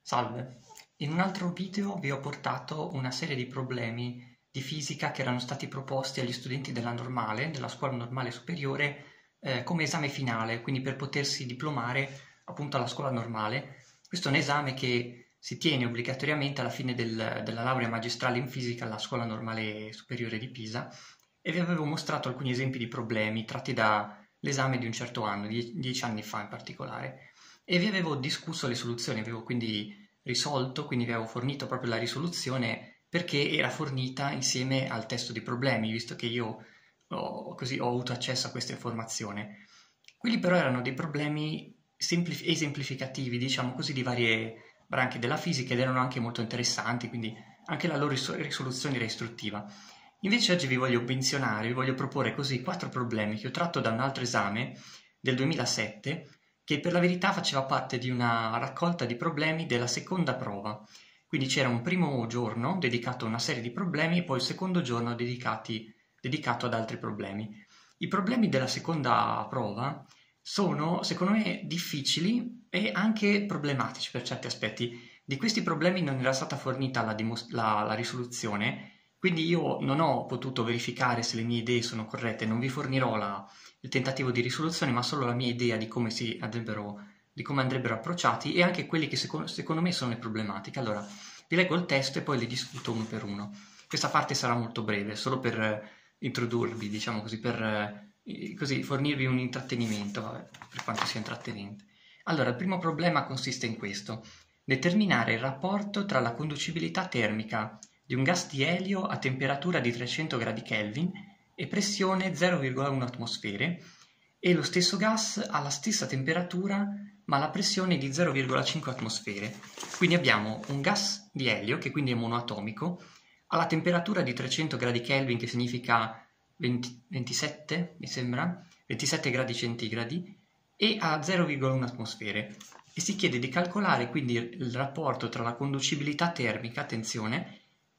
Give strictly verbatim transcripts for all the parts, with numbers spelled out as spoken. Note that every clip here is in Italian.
Salve, in un altro video vi ho portato una serie di problemi di fisica che erano stati proposti agli studenti della normale, della scuola normale superiore, eh, come esame finale, quindi per potersi diplomare appunto alla scuola normale. Questo è un esame che si tiene obbligatoriamente alla fine del, della laurea magistrale in fisica alla scuola normale superiore di Pisa e vi avevo mostrato alcuni esempi di problemi tratti dall'esame di un certo anno, die- dieci anni fa in particolare, e vi avevo discusso le soluzioni, avevo quindi risolto, quindi vi avevo fornito proprio la risoluzione perché era fornita insieme al testo di problemi, visto che io ho, così, ho avuto accesso a questa informazione. Quelli però erano dei problemi semplif- esemplificativi, diciamo così, di varie branche della fisica ed erano anche molto interessanti, quindi anche la loro riso- risoluzione era istruttiva. Invece oggi vi voglio menzionare, vi voglio proporre così quattro problemi che ho tratto da un altro esame del duemilasette, che per la verità faceva parte di una raccolta di problemi della seconda prova. Quindi c'era un primo giorno dedicato a una serie di problemi e poi il secondo giorno dedicati, dedicato ad altri problemi. I problemi della seconda prova sono, secondo me, difficili e anche problematici per certi aspetti. Di questi problemi non era stata fornita la, dimos- la, la risoluzione, quindi io non ho potuto verificare se le mie idee sono corrette, non vi fornirò la, il tentativo di risoluzione, ma solo la mia idea di come, si andrebbero, di come andrebbero approcciati e anche quelli che secondo, secondo me sono le problematiche. Allora, vi leggo il testo e poi li discuto uno per uno. Questa parte sarà molto breve, solo per eh, introdurvi, diciamo così, per eh, così, fornirvi un intrattenimento, vabbè, per quanto sia intrattenente. Allora, il primo problema consiste in questo: determinare il rapporto tra la conducibilità termica di un gas di elio a temperatura di trecento gradi Kelvin e pressione zero virgola uno atmosfere e lo stesso gas ha la stessa temperatura ma la pressione di zero virgola cinque atmosfere. Quindi abbiamo un gas di elio, che quindi è monoatomico, alla temperatura di trecento gradi Kelvin, che significa venti, ventisette, mi sembra, ventisette gradi centigradi, e a zero virgola uno atmosfere. E si chiede di calcolare quindi il rapporto tra la conducibilità termica, attenzione,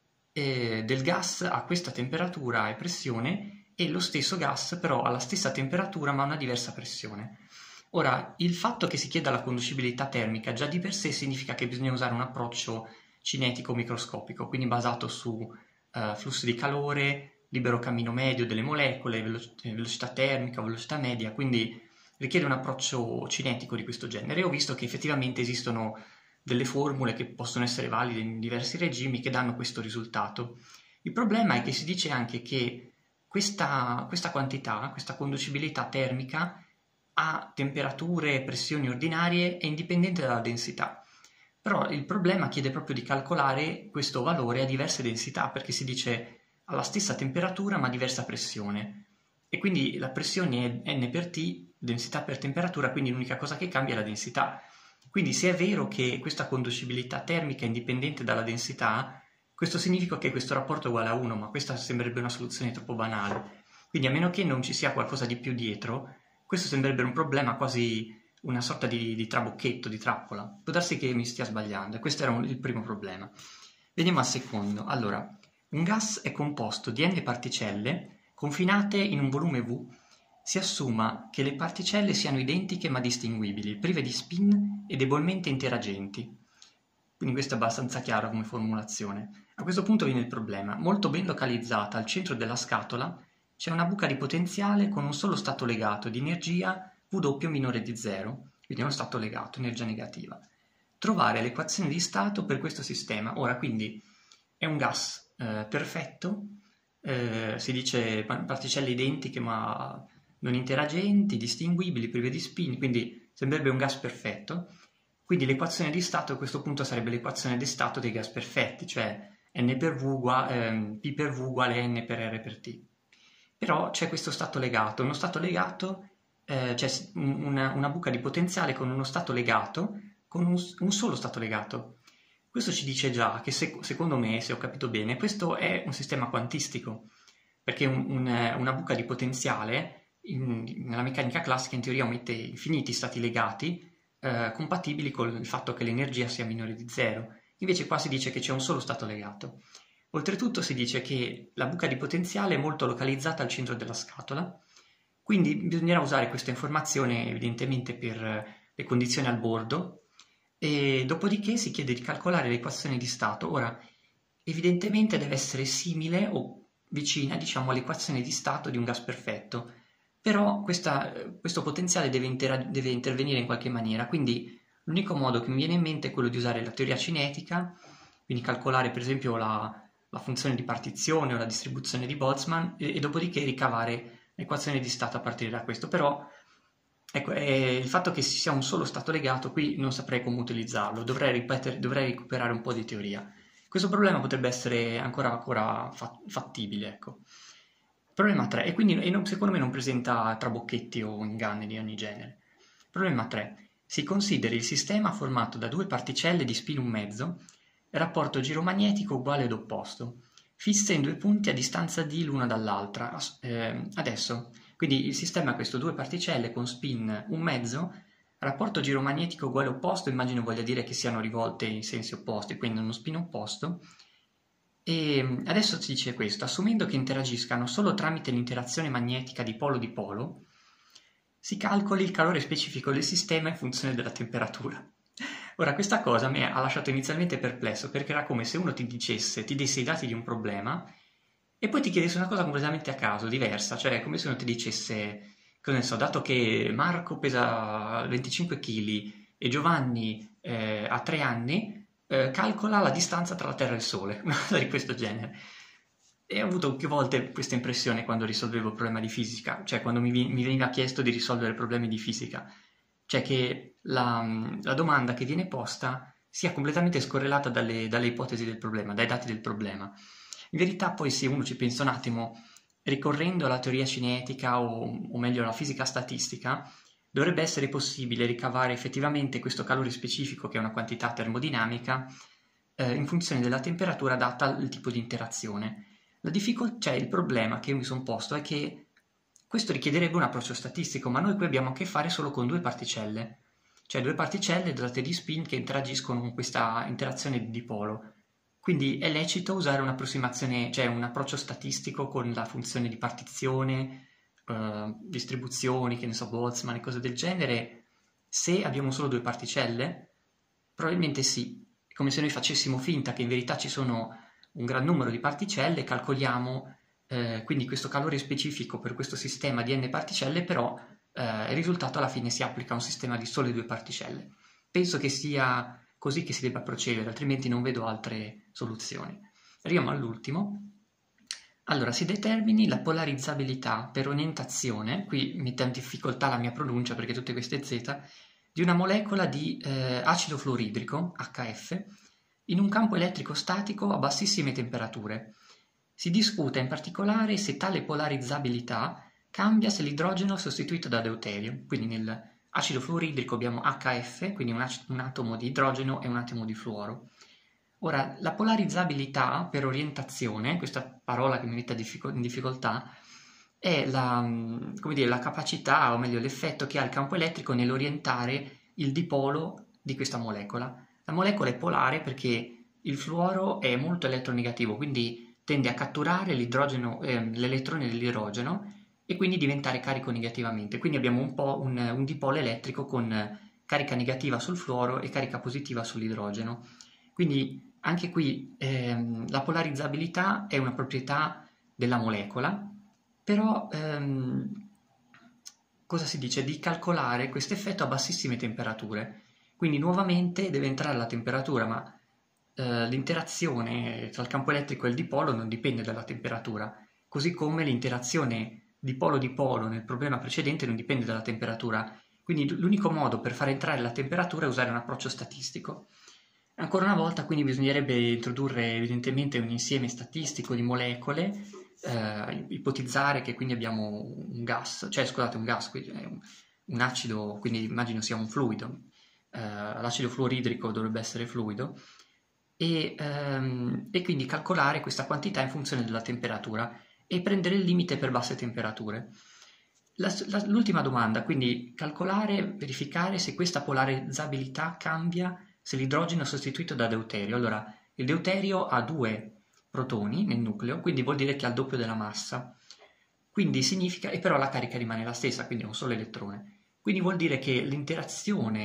eh, del gas a questa temperatura e pressione e lo stesso gas però alla stessa temperatura ma a una diversa pressione. Ora, il fatto che si chieda la conducibilità termica già di per sé significa che bisogna usare un approccio cinetico microscopico, quindi basato su eh, flusso di calore, libero cammino medio delle molecole, velo- velocità termica, velocità media, quindi richiede un approccio cinetico di questo genere. E ho visto che effettivamente esistono delle formule che possono essere valide in diversi regimi che danno questo risultato. Il problema è che si dice anche che questa, questa quantità, questa conducibilità termica a temperature e pressioni ordinarie è indipendente dalla densità. Però il problema chiede proprio di calcolare questo valore a diverse densità, perché si dice alla stessa temperatura ma a diversa pressione. E quindi la pressione è n per T, densità per temperatura, quindi l'unica cosa che cambia è la densità. Quindi se è vero che questa conducibilità termica è indipendente dalla densità, questo significa che questo rapporto è uguale a uno, ma questa sembrerebbe una soluzione troppo banale. Quindi a meno che non ci sia qualcosa di più dietro, questo sembrerebbe un problema quasi una sorta di, di trabocchetto, di trappola. Può darsi che mi stia sbagliando, e questo era un, il primo problema. Veniamo al secondo. Allora, un gas è composto di n particelle confinate in un volume V. Si assuma che le particelle siano identiche ma distinguibili, prive di spin e debolmente interagenti. Quindi questo è abbastanza chiaro come formulazione. A questo punto viene il problema. Molto ben localizzata al centro della scatola c'è una buca di potenziale con un solo stato legato di energia W minore di zero, quindi uno stato legato, energia negativa. Trovare l'equazione di stato per questo sistema. Ora, quindi, è un gas eh, perfetto, eh, si dice particelle identiche ma non interagenti, distinguibili, prive di spin, quindi sembrerebbe un gas perfetto. Quindi l'equazione di stato a questo punto sarebbe l'equazione di stato dei gas perfetti, cioè n per v uguale, ehm, P per v uguale n per R per T. Però c'è questo stato legato, uno stato legato, eh, c'è una, una buca di potenziale con uno stato legato, con un, un solo stato legato. Questo ci dice già che se, secondo me, se ho capito bene, questo è un sistema quantistico, perché un, un, una buca di potenziale in, nella meccanica classica in teoria omette infiniti stati legati eh, compatibili con il fatto che l'energia sia minore di zero. Invece qua si dice che c'è un solo stato legato. Oltretutto si dice che la buca di potenziale è molto localizzata al centro della scatola, quindi bisognerà usare questa informazione evidentemente per le condizioni al bordo, e dopodiché si chiede di calcolare l'equazione di stato. Ora, evidentemente deve essere simile o vicina, diciamo, all'equazione di stato di un gas perfetto, però questa, questo potenziale deve, deve intervenire in qualche maniera, quindi l'unico modo che mi viene in mente è quello di usare la teoria cinetica, quindi calcolare per esempio la, la funzione di partizione o la distribuzione di Boltzmann e, e dopodiché ricavare l'equazione di stato a partire da questo. Però ecco, eh, il fatto che ci sia un solo stato legato qui non saprei come utilizzarlo, dovrei, ripetere, dovrei recuperare un po' di teoria. Questo problema potrebbe essere ancora, ancora fattibile, ecco. Problema tre, e quindi e non, secondo me non presenta trabocchetti o inganni di ogni genere. Problema tre. Si consideri il sistema formato da due particelle di spin un mezzo, rapporto giromagnetico uguale ed opposto, fisse in due punti a distanza d l'una dall'altra. Eh, adesso, quindi il sistema ha queste due particelle con spin un mezzo, rapporto giromagnetico uguale opposto, immagino voglia dire che siano rivolte in sensi opposti, quindi uno spin opposto. E adesso si dice questo: assumendo che interagiscano solo tramite l'interazione magnetica di polo di polo, si calcoli il calore specifico del sistema in funzione della temperatura. Ora, questa cosa mi ha lasciato inizialmente perplesso, perché era come se uno ti dicesse, ti desse i dati di un problema e poi ti chiedesse una cosa completamente a caso, diversa, cioè come se uno ti dicesse, cosa ne so, dato che Marco pesa venticinque chili e Giovanni eh, ha tre anni, eh, calcola la distanza tra la Terra e il Sole, una cosa di questo genere. E ho avuto più volte questa impressione quando risolvevo il problema di fisica, cioè quando mi, mi veniva chiesto di risolvere problemi di fisica, cioè che la, la domanda che viene posta sia completamente scorrelata dalle, dalle ipotesi del problema, dai dati del problema. In verità poi, se uno ci pensa un attimo, ricorrendo alla teoria cinetica o, o meglio alla fisica statistica, dovrebbe essere possibile ricavare effettivamente questo calore specifico, che è una quantità termodinamica, eh, in funzione della temperatura data al tipo di interazione. La difficoltà, cioè il problema che io mi sono posto è che questo richiederebbe un approccio statistico, ma noi qui abbiamo a che fare solo con due particelle, cioè due particelle dotate di spin che interagiscono con questa interazione di dipolo. Quindi è lecito usare un'approssimazione, cioè un approccio statistico con la funzione di partizione, eh, distribuzioni, che ne so, Boltzmann e cose del genere, se abbiamo solo due particelle? Probabilmente sì. È come se noi facessimo finta che in verità ci sono un gran numero di particelle, calcoliamo eh, quindi questo calore specifico per questo sistema di n particelle, però eh, il risultato alla fine si applica a un sistema di sole due particelle. Penso che sia così che si debba procedere, altrimenti non vedo altre soluzioni. Arriviamo all'ultimo. Allora, si determini la polarizzabilità per orientazione, qui mette in difficoltà la mia pronuncia perché tutte queste Z, di una molecola di eh, acido fluoridrico, H F, in un campo elettrico statico a bassissime temperature. Si discute in particolare se tale polarizzabilità cambia se l'idrogeno è sostituito da deuterio, quindi nell'acido fluoridrico abbiamo H F, quindi un, un atomo di idrogeno e un atomo di fluoro. Ora, la polarizzabilità per orientazione, questa parola che mi mette in difficoltà, è la, come dire, la capacità, o meglio l'effetto che ha il campo elettrico nell'orientare il dipolo di questa molecola. La molecola è polare perché il fluoro è molto eletronegativo, quindi tende a catturare l'idrogeno, eh, l'elettrone dell'idrogeno e quindi diventare carico negativamente. Quindi abbiamo un po' un, un dipolo elettrico con carica negativa sul fluoro e carica positiva sull'idrogeno. Quindi anche qui ehm, la polarizzabilità è una proprietà della molecola, però ehm, cosa si dice? Di calcolare questo effetto a bassissime temperature. Quindi nuovamente deve entrare la temperatura, ma eh, l'interazione tra il campo elettrico e il dipolo non dipende dalla temperatura, così come l'interazione dipolo-dipolo nel problema precedente non dipende dalla temperatura. Quindi l'unico modo per far entrare la temperatura è usare un approccio statistico. Ancora una volta, quindi, bisognerebbe introdurre evidentemente un insieme statistico di molecole, eh, ipotizzare che quindi abbiamo un gas, cioè scusate un gas, un, un acido, quindi immagino sia un fluido, eh, l'acido fluoridrico dovrebbe essere fluido, e, ehm, e quindi calcolare questa quantità in funzione della temperatura e prendere il limite per basse temperature. La, la, l'ultima domanda, quindi calcolare, verificare se questa polarizzabilità cambia se l'idrogeno è sostituito da deuterio. Allora, il deuterio ha due protoni nel nucleo, quindi vuol dire che ha il doppio della massa. Quindi significa, e però la carica rimane la stessa, quindi è un solo elettrone. Quindi vuol dire che l'interazione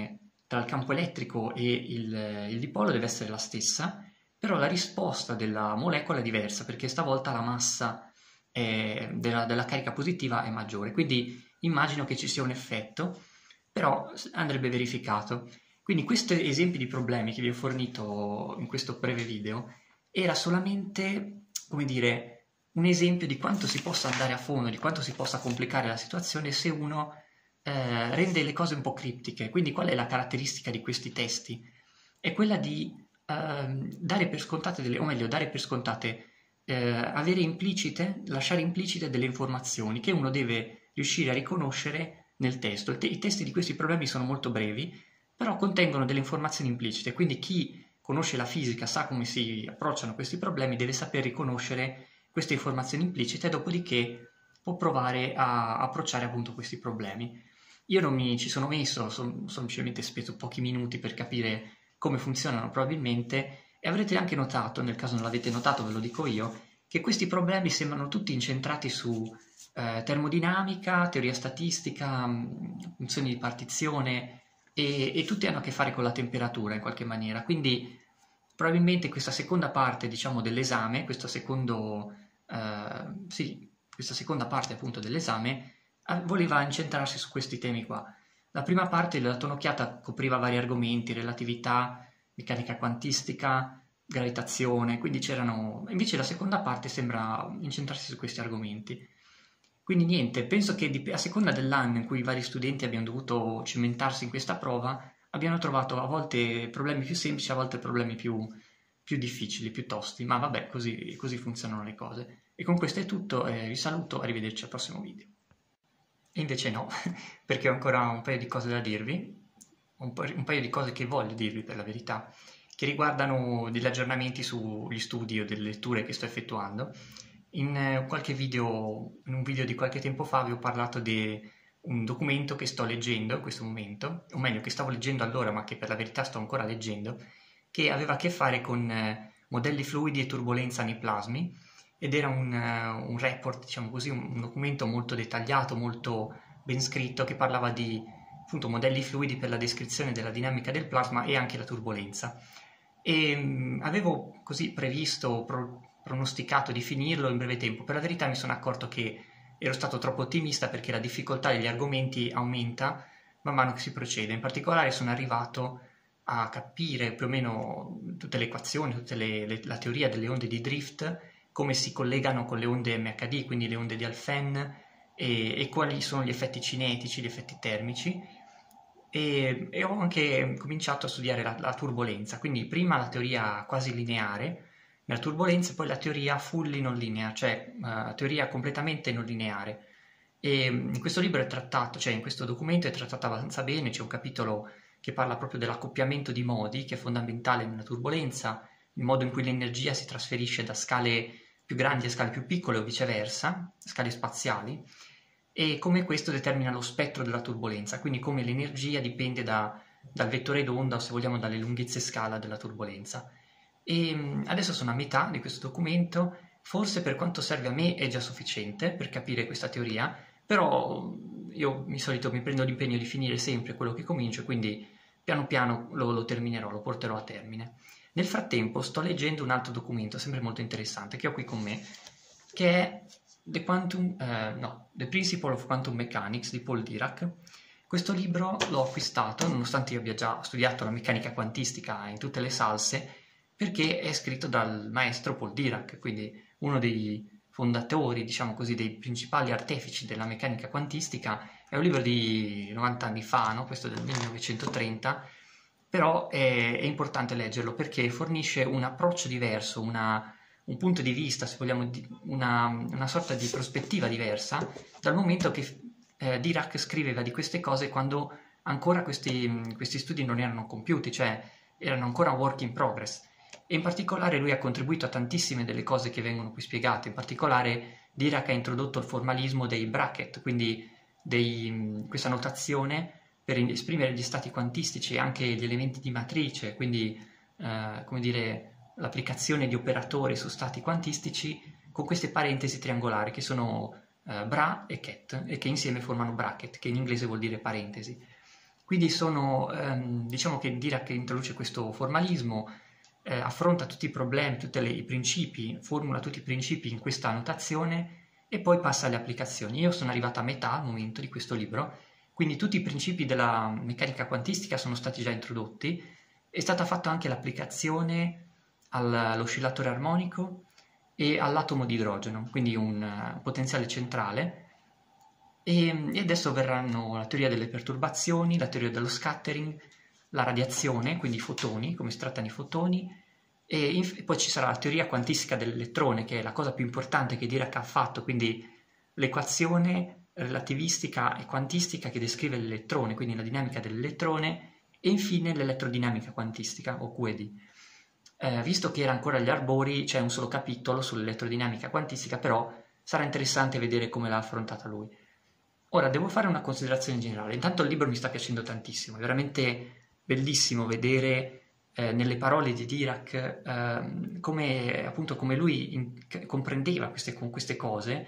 tra il campo elettrico e il, il dipolo deve essere la stessa, però la risposta della molecola è diversa perché stavolta la massa è, della, della carica positiva è maggiore, quindi immagino che ci sia un effetto, però andrebbe verificato. Quindi questi esempi di problemi che vi ho fornito in questo breve video era solamente, come dire, un esempio di quanto si possa andare a fondo, di quanto si possa complicare la situazione se uno eh, rende le cose un po' criptiche. Quindi qual è la caratteristica di questi testi? È quella di eh, dare per scontate, delle, o meglio, dare per scontate, eh, avere implicite, lasciare implicite delle informazioni che uno deve riuscire a riconoscere nel testo. I, te- i testi di questi problemi sono molto brevi, però contengono delle informazioni implicite, quindi chi conosce la fisica, sa come si approcciano questi problemi, deve saper riconoscere queste informazioni implicite, dopodiché può provare a approcciare appunto questi problemi. Io non mi ci sono messo, sono semplicemente speso pochi minuti per capire come funzionano probabilmente, e avrete anche notato, nel caso non l'avete notato ve lo dico io, che questi problemi sembrano tutti incentrati su eh, termodinamica, teoria statistica, mh, funzioni di partizione, e, e tutti hanno a che fare con la temperatura in qualche maniera, quindi probabilmente questa seconda parte, diciamo, dell'esame, questo secondo, eh, sì, questa seconda parte appunto dell'esame eh, voleva incentrarsi su questi temi qua. La prima parte, l'ho dato un'occhiata, copriva vari argomenti, relatività, meccanica quantistica, gravitazione, quindi c'erano... Invece la seconda parte sembra incentrarsi su questi argomenti. Quindi niente, penso che dip- a seconda dell'anno in cui i vari studenti abbiano dovuto cimentarsi in questa prova, abbiano trovato a volte problemi più semplici, a volte problemi più, più difficili, più tosti, ma vabbè, così, così funzionano le cose. E con questo è tutto, eh, vi saluto, arrivederci al prossimo video. E invece no, perché ho ancora un paio di cose da dirvi, un, pa- un paio di cose che voglio dirvi per la verità, che riguardano degli aggiornamenti sugli studi o delle letture che sto effettuando. In eh, qualche video, in un video di qualche tempo fa vi ho parlato di un documento che sto leggendo in questo momento, o meglio che stavo leggendo allora ma che per la verità sto ancora leggendo, che aveva a che fare con eh, modelli fluidi e turbolenza nei plasmi, ed era un, uh, un report, diciamo così, un, un documento molto dettagliato, molto ben scritto, che parlava di appunto modelli fluidi per la descrizione della dinamica del plasma e anche la turbolenza. E mh, avevo così previsto, pro, pronosticato di finirlo in breve tempo. Per la verità mi sono accorto che ero stato troppo ottimista perché la difficoltà degli argomenti aumenta man mano che si procede. In particolare sono arrivato a capire più o meno tutte le equazioni, tutta la teoria delle onde di drift, come si collegano con le onde M H D, quindi le onde di Alfvén, e, e quali sono gli effetti cinetici, gli effetti termici, e, e ho anche cominciato a studiare la, la turbolenza, quindi prima la teoria quasi lineare nella turbolenza e poi la teoria fully non lineare, cioè uh, teoria completamente non lineare. E in questo libro è trattato, cioè in questo documento è trattato abbastanza bene, c'è un capitolo che parla proprio dell'accoppiamento di modi, che è fondamentale nella turbolenza, il modo in cui l'energia si trasferisce da scale più grandi a scale più piccole o viceversa, scale spaziali, e come questo determina lo spettro della turbolenza, quindi come l'energia dipende da, dal vettore d'onda o se vogliamo dalle lunghezze scala della turbolenza. E adesso sono a metà di questo documento, forse per quanto serve a me è già sufficiente per capire questa teoria, però io di solito mi prendo l'impegno di finire sempre quello che comincio, quindi piano piano lo, lo terminerò, lo porterò a termine. Nel frattempo sto leggendo un altro documento, sempre molto interessante, che ho qui con me, che è The, Quantum, eh, no, The Principle of Quantum Mechanics di Paul Dirac. Questo libro l'ho acquistato, nonostante io abbia già studiato la meccanica quantistica in tutte le salse, perché è scritto dal maestro Paul Dirac, quindi uno dei fondatori, diciamo così, dei principali artefici della meccanica quantistica. È un libro di novanta anni fa, no? Questo del millenovecentotrenta, però è, è importante leggerlo perché fornisce un approccio diverso, una, un punto di vista, se vogliamo, una, una sorta di prospettiva diversa dal momento che eh, Dirac scriveva di queste cose quando ancora questi, questi studi non erano compiuti, cioè erano ancora work in progress. E in particolare lui ha contribuito a tantissime delle cose che vengono qui spiegate. In particolare Dirac ha introdotto il formalismo dei bracket, quindi dei, questa notazione per esprimere gli stati quantistici e anche gli elementi di matrice, quindi eh, come dire, l'applicazione di operatori su stati quantistici con queste parentesi triangolari che sono eh, bra e ket, e che insieme formano bracket, che in inglese vuol dire parentesi. Quindi sono, ehm, diciamo che Dirac introduce questo formalismo, eh, affronta tutti i problemi, tutti i principi, formula tutti i principi in questa notazione e poi passa alle applicazioni. Io sono arrivato a metà al momento di questo libro, quindi tutti i principi della meccanica quantistica sono stati già introdotti, è stata fatta anche l'applicazione all'oscillatore armonico e all'atomo di idrogeno, quindi un uh, potenziale centrale, e, e adesso verranno la teoria delle perturbazioni, la teoria dello scattering, la radiazione, quindi i fotoni, come si trattano i fotoni, e, inf- e poi ci sarà la teoria quantistica dell'elettrone, che è la cosa più importante che Dirac ha fatto, quindi l'equazione relativistica e quantistica che descrive l'elettrone, quindi la dinamica dell'elettrone, e infine l'elettrodinamica quantistica, o Q E D. Eh, visto che era ancora agli arbori, c'è un solo capitolo sull'elettrodinamica quantistica, però sarà interessante vedere come l'ha affrontata lui. Ora, devo fare una considerazione generale. Intanto il libro mi sta piacendo tantissimo, è veramente bellissimo vedere eh, nelle parole di Dirac eh, come, appunto, come lui in, comprendeva queste, con queste cose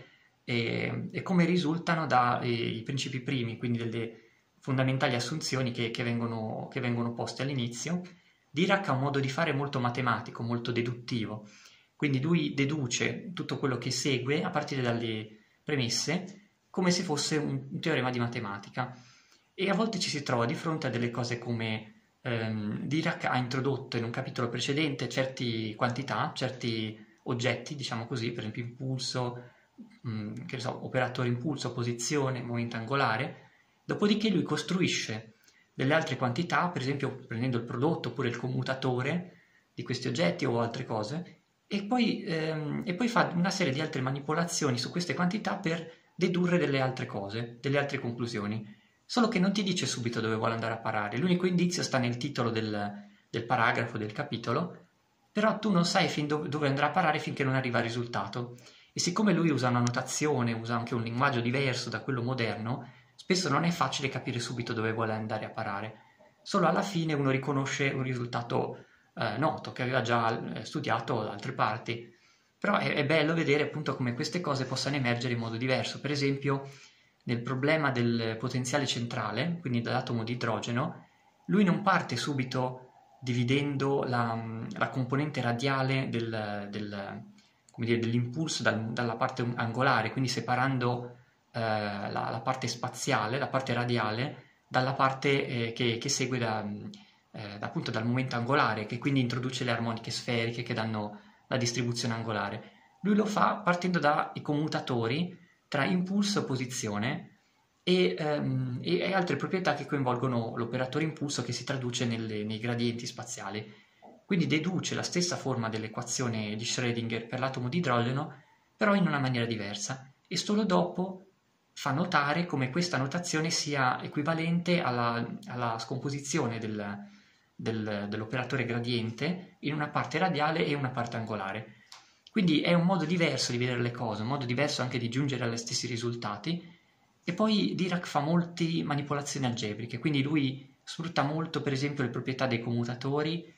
e, e come risultano dai principi primi, quindi delle fondamentali assunzioni che, che, vengono, che vengono poste all'inizio. Dirac ha un modo di fare molto matematico, molto deduttivo, quindi lui deduce tutto quello che segue a partire dalle premesse come se fosse un, un teorema di matematica, e a volte ci si trova di fronte a delle cose come ehm, Dirac ha introdotto in un capitolo precedente certe quantità, certi oggetti, diciamo così, per esempio impulso, mh, che ne so, operatore impulso, posizione, momento angolare, dopodiché lui costruisce delle altre quantità, per esempio prendendo il prodotto oppure il commutatore di questi oggetti o altre cose, e poi, ehm, e poi fa una serie di altre manipolazioni su queste quantità per dedurre delle altre cose, delle altre conclusioni, solo che non ti dice subito dove vuole andare a parare. L'unico indizio sta nel titolo del, del paragrafo, del capitolo, però tu non sai fin dove, dove andrà a parare finché non arriva al risultato. E siccome lui usa una notazione, usa anche un linguaggio diverso da quello moderno, spesso non è facile capire subito dove vuole andare a parare. Solo alla fine uno riconosce un risultato eh, noto, che aveva già studiato da altre parti. Però è, è bello vedere appunto come queste cose possano emergere in modo diverso. Per esempio, nel problema del potenziale centrale, quindi dell'atomo di idrogeno, lui non parte subito dividendo la, la componente radiale del, del, come dire, dell'impulso dal, dalla parte angolare, quindi separando eh, la, la parte spaziale, la parte radiale, dalla parte eh, che, che segue da, eh, da, appunto dal momento angolare, che quindi introduce le armoniche sferiche che danno la distribuzione angolare. Lui lo fa partendo dai commutatori tra impulso e posizione e, um, e, e altre proprietà che coinvolgono l'operatore impulso, che si traduce nelle, nei gradienti spaziali. Quindi deduce la stessa forma dell'equazione di Schrödinger per l'atomo di idrogeno, però in una maniera diversa, e solo dopo fa notare come questa notazione sia equivalente alla, alla scomposizione del, del, dell'operatore gradiente in una parte radiale e una parte angolare. Quindi è un modo diverso di vedere le cose, un modo diverso anche di giungere agli stessi risultati. E poi Dirac fa molte manipolazioni algebriche, quindi lui sfrutta molto per esempio le proprietà dei commutatori,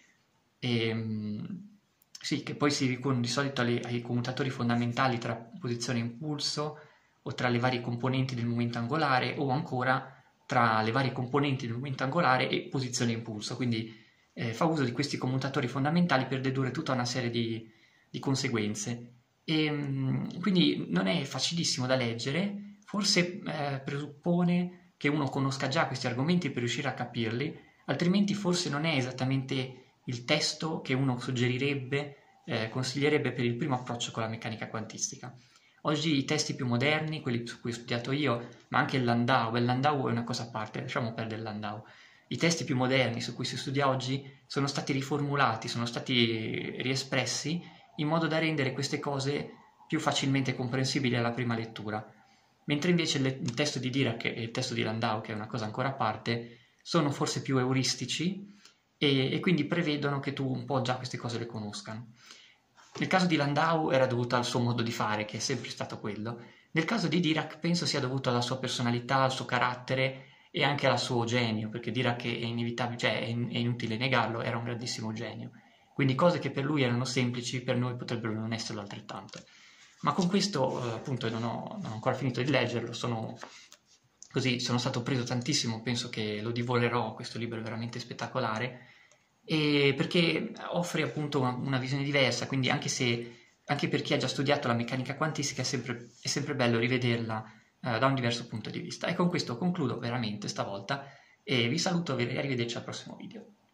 e, sì, che poi si riconducono di solito ai, ai commutatori fondamentali tra posizione e impulso, o tra le varie componenti del momento angolare, o ancora tra le varie componenti del momento angolare e posizione e impulso. Quindi eh, fa uso di questi commutatori fondamentali per dedurre tutta una serie di, di conseguenze. E, mh, quindi non è facilissimo da leggere, forse eh, presuppone che uno conosca già questi argomenti per riuscire a capirli, altrimenti forse non è esattamente il testo che uno suggerirebbe, eh, consiglierebbe per il primo approccio con la meccanica quantistica. Oggi i testi più moderni, quelli su cui ho studiato io, ma anche il Landau, il Landau è una cosa a parte, lasciamo perdere il Landau. I testi più moderni su cui si studia oggi sono stati riformulati, sono stati riespressi in modo da rendere queste cose più facilmente comprensibili alla prima lettura. Mentre invece il testo di Dirac e il testo di Landau, che è una cosa ancora a parte, sono forse più euristici e, e quindi prevedono che tu un po' già queste cose le conoscano. Nel caso di Landau era dovuto al suo modo di fare, che è sempre stato quello. Nel caso di Dirac penso sia dovuto alla sua personalità, al suo carattere e anche al suo genio, perché Dirac è inevitabile, cioè è, in, è inutile negarlo, era un grandissimo genio. Quindi cose che per lui erano semplici, per noi potrebbero non esserlo altrettanto. Ma con questo, eh, appunto, non ho, non ho ancora finito di leggerlo, sono così sono stato preso tantissimo, penso che lo divorerò, questo libro è veramente spettacolare, e perché offre appunto una, una visione diversa, quindi anche se anche per chi ha già studiato la meccanica quantistica è sempre, è sempre bello rivederla eh, da un diverso punto di vista. E con questo concludo veramente stavolta e vi saluto e arrivederci al prossimo video.